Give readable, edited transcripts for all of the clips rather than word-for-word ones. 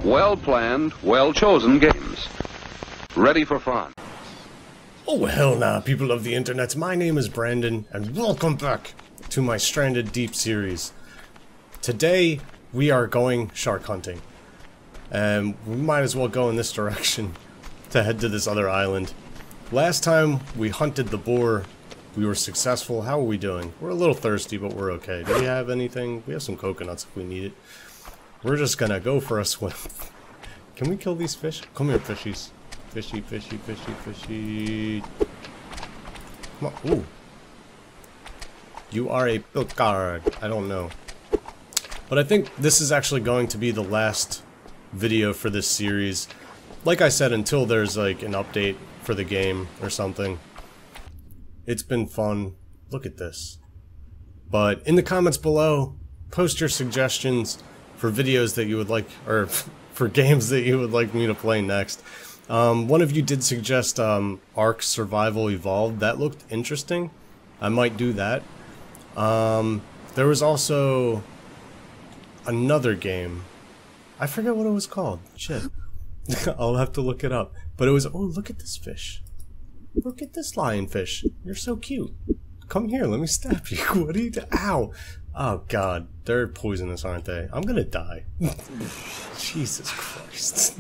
Well-planned, well-chosen games. Ready for fun. Oh hell nah, people of the internet, my name is Brandon, and welcome back to my Stranded Deep series. Today, we are going shark hunting. And we might as well go in this direction to head to this other island. Last time we hunted the boar, we were successful. How are we doing? We're a little thirsty, but we're okay. Do we have anything? We have some coconuts if we need it. We're just gonna go for a swim. Can we kill these fish? Come here, fishies. Fishy, fishy, fishy, fishy. Come on. Ooh. You are a pilcard. I don't know. But I think this is actually going to be the last video for this series. Like I said, until there's like an update for the game or something. It's been fun. Look at this. But in the comments below, post your suggestions for videos that you would like, or for games that you would like me to play next. One of you did suggest Ark Survival Evolved. That looked interesting. I might do that. There was also another game. I forget what it was called. Shit. I'll have to look it up. But it was, oh, look at this fish. Look at this lionfish. You're so cute. Come here, let me stab you. What are you doing? Ow. Oh god, they're poisonous, aren't they? I'm gonna die. Jesus Christ.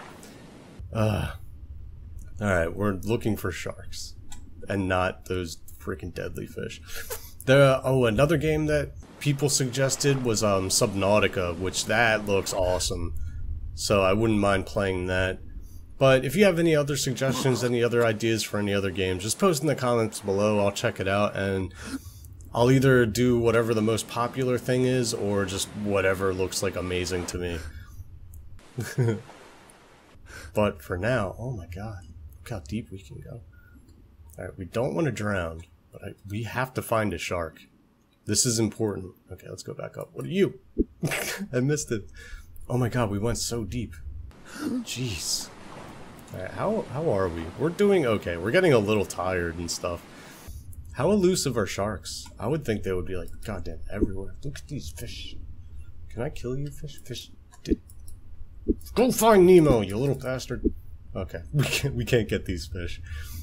Alright, we're looking for sharks. And not those freaking deadly fish. Another game that people suggested was Subnautica, which that looks awesome. So I wouldn't mind playing that. But if you have any other suggestions, any other ideas for any other games, just post in the comments below. I'll check it out, and I'll either do whatever the most popular thing is, or just whatever looks like amazing to me. But for now, oh my god, look how deep we can go. Alright, we don't want to drown, but we have to find a shark. This is important. Okay, let's go back up. What are you? I missed it. Oh my god, we went so deep. Jeez. Alright, how are we? We're doing okay. We're getting a little tired and stuff. How elusive are sharks? I would think they would be like, goddamn, everywhere. Look at these fish. Can I kill you, fish? Go find Nemo, you little bastard. Okay, we can't get these fish.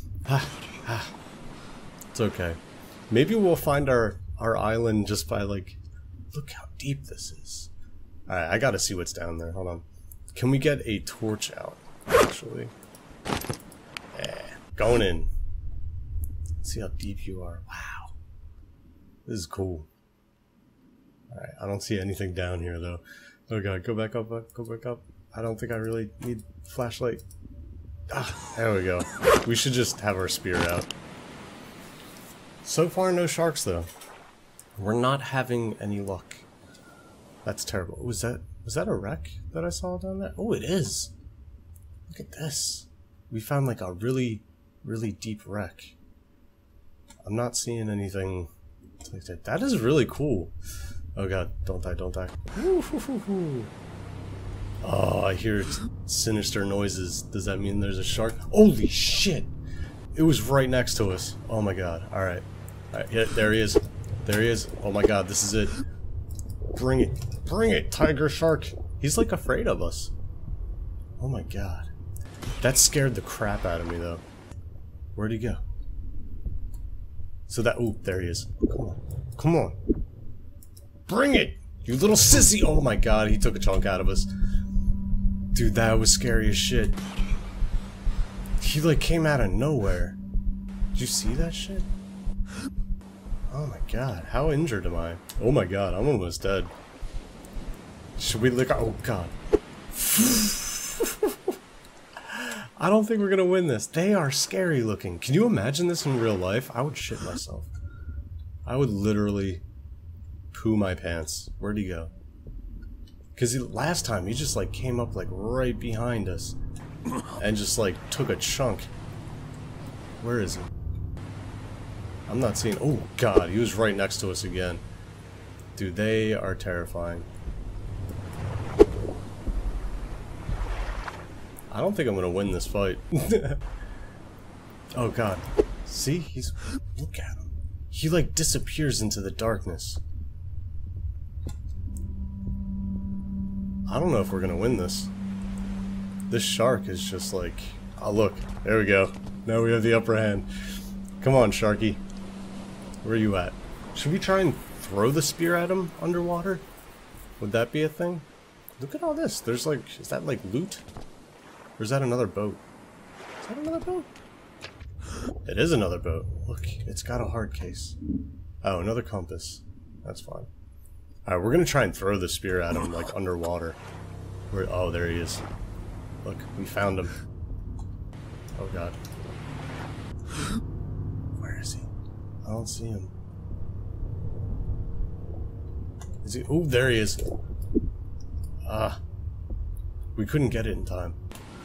It's okay. Maybe we'll find our island just by like, look how deep this is. Alright, I gotta see what's down there. Hold on. Can we get a torch out? Actually, yeah, going in. Let's see how deep you are. Wow, this is cool. All right, I don't see anything down here though. Oh god, go back up, go back up. I don't think I really need flashlight. Ah, there we go. We should just have our spear out. So far, no sharks though. We're not having any luck. That's terrible. Was that a wreck that I saw down there? Oh, it is. Look at this. We found like a really, really deep wreck. I'm not seeing anything like that. That is really cool. Oh god, don't die, don't die. Oh, I hear sinister noises. Does that mean there's a shark? Holy shit! It was right next to us. Oh my god. Alright. Alright, yeah, there he is. There he is. Oh my god, this is it. Bring it. Bring it, tiger shark. He's like afraid of us. Oh my god. That scared the crap out of me, though. Where'd he go? So that... Ooh, there he is. Come on. Come on. Bring it! You little sissy! Oh my god, he took a chunk out of us. Dude, that was scary as shit. He, like, came out of nowhere. Did you see that shit? Oh my god, how injured am I? Oh my god, I'm almost dead. Should we look... Oh god. I don't think we're gonna win this. They are scary looking. Can you imagine this in real life? I would shit myself. I would literally poo my pants. Where'd he go? Because last time he just like came up like right behind us and just like took a chunk. Where is he? I'm not seeing... Oh god, he was right next to us again. Dude, they are terrifying. I don't think I'm gonna win this fight. Oh god. See? He's... Look at him. He like disappears into the darkness. I don't know if we're gonna win this. This shark is just like... Oh, look. There we go. Now we have the upper hand. Come on, Sharky. Where are you at? Should we try and throw the spear at him underwater? Would that be a thing? Look at all this. There's like... Is that like loot? Or is that another boat? Is that another boat? It is another boat. Look, it's got a hard case. Oh, another compass. That's fine. Alright, we're gonna try and throw the spear at him, like, underwater. Oh, there he is. Look, we found him. Oh god. Where is he? I don't see him. Is he? Oh, there he is. Ah. We couldn't get it in time.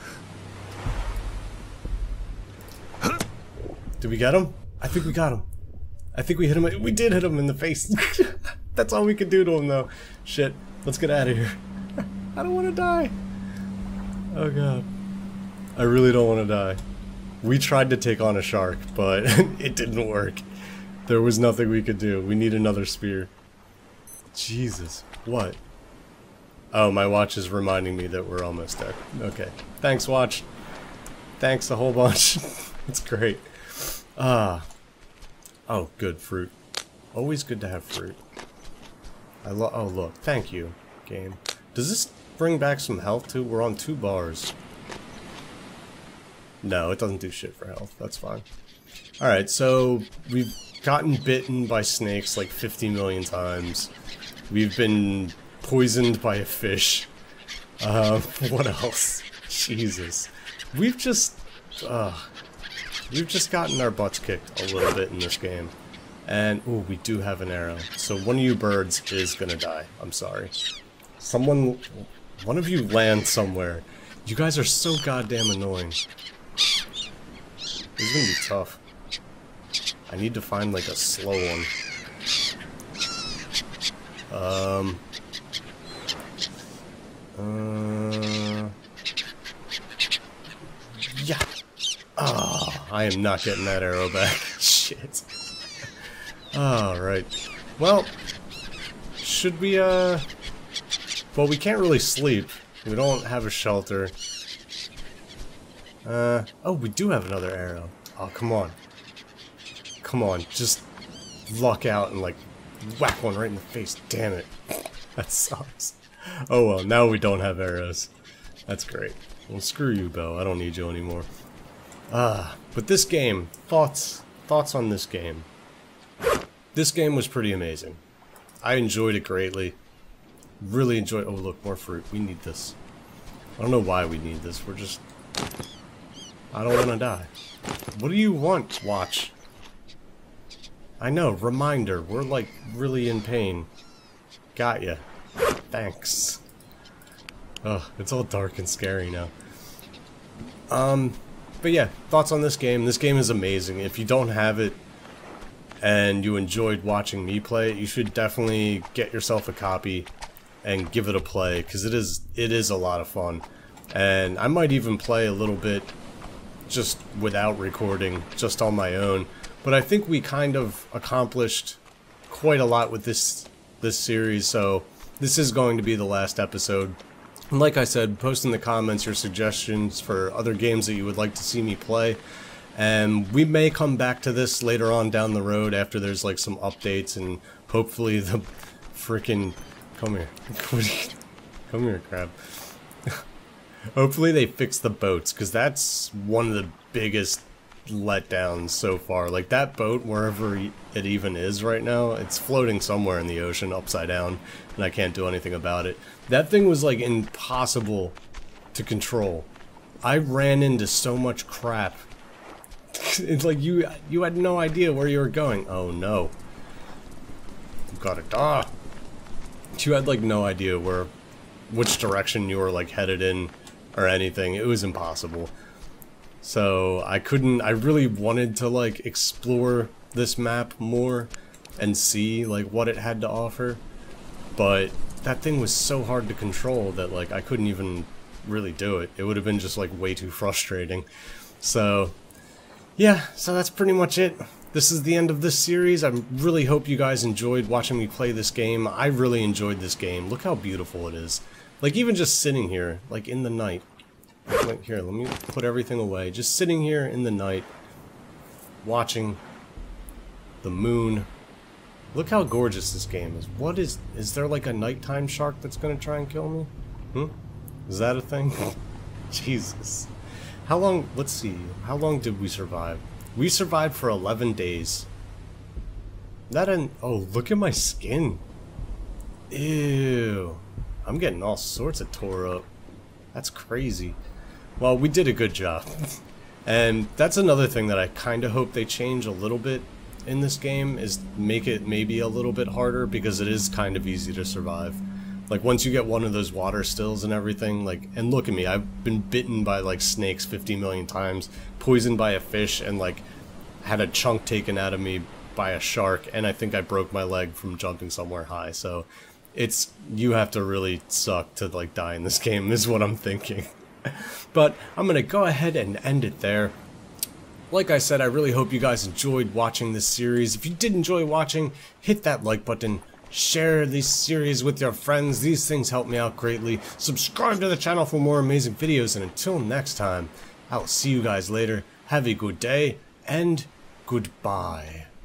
Did we get him? I think we got him. I think we hit him. We did hit him in the face. That's all we could do to him, though. Shit. Let's get out of here. I don't want to die. Oh god. I really don't want to die. We tried to take on a shark, but it didn't work. There was nothing we could do. We need another spear. Jesus. What? Oh, my watch is reminding me that we're almost dead. Okay. Thanks, watch. Thanks a whole bunch. It's great. Ah. Oh, good. Fruit. Always good to have fruit. Oh, look. Thank you, game. Does this bring back some health, too? We're on 2 bars. No, it doesn't do shit for health. That's fine. Alright, so we've gotten bitten by snakes like 50 million times. We've been poisoned by a fish. What else? Jesus. We've just gotten our butts kicked a little bit in this game. And, ooh, we do have an arrow. So one of you birds is gonna die. I'm sorry. One of you land somewhere. You guys are so goddamn annoying. This is gonna be tough. I need to find, like, a slow one. Yeah. Oh, I am not getting that arrow back. Shit. Alright. Well, should we, well, we can't really sleep. We don't have a shelter. Oh, we do have another arrow. Oh, come on. Come on, just luck out and, like, whack one right in the face. Damn it. That sucks. Oh well, now we don't have arrows. That's great. Well, screw you, Bo. I don't need you anymore. But this game, thoughts on this game. This game was pretty amazing. I enjoyed it greatly. Really enjoyed. Oh, look, more fruit. We need this. I don't know why we need this. We're just... I don't want to die. What do you want, watch? I know, reminder. We're, like, really in pain. Got ya. Thanks. Ugh, it's all dark and scary now. But yeah, thoughts on this game. This game is amazing. If you don't have it and you enjoyed watching me play it, you should definitely get yourself a copy and give it a play, because it is a lot of fun. And I might even play a little bit just without recording, just on my own. But I think we kind of accomplished quite a lot with this series, so this is going to be the last episode. And like I said, post in the comments your suggestions for other games that you would like to see me play. And we may come back to this later on down the road after there's like some updates, and hopefully the freaking... Come here. Come here, crab. Hopefully they fix the boats, because that's one of the biggest letdowns so far. Like, that boat, wherever it even is right now, it's floating somewhere in the ocean upside down, and I can't do anything about it. That thing was, like, impossible to control. I ran into so much crap. It's like you had no idea where you were going. Oh no. You gotta die. You had, like, no idea which direction you were, like, headed in or anything. It was impossible. So I really wanted to, like, explore this map more and see, like, what it had to offer. But that thing was so hard to control that, like, I couldn't even really do it. It would have been just, like, way too frustrating. So, yeah, so that's pretty much it. This is the end of this series. I really hope you guys enjoyed watching me play this game. I really enjoyed this game. Look how beautiful it is. Like, even just sitting here, like, in the night. Wait, here, let me put everything away. Just sitting here in the night, watching the moon. Look how gorgeous this game is. What is there like a nighttime shark that's gonna try and kill me? Is that a thing? Jesus. How long, let's see, how long did we survive? We survived for 11 days. Oh, look at my skin. Ew. I'm getting all sorts of tore up. That's crazy. Well, we did a good job. And that's another thing that I kind of hope they change a little bit in this game, is make it maybe a little bit harder, because it is kind of easy to survive. Like, once you get one of those water stills and everything, like, and look at me, I've been bitten by, like, snakes 50 million times, poisoned by a fish, and, like, had a chunk taken out of me by a shark, and I think I broke my leg from jumping somewhere high, so you have to really suck to, like, die in this game, is what I'm thinking. But I'm gonna go ahead and end it there. Like I said, I really hope you guys enjoyed watching this series. If you did enjoy watching, hit that like button, share this series with your friends. These things help me out greatly. Subscribe to the channel for more amazing videos, and until next time, I'll see you guys later. Have a good day, and goodbye.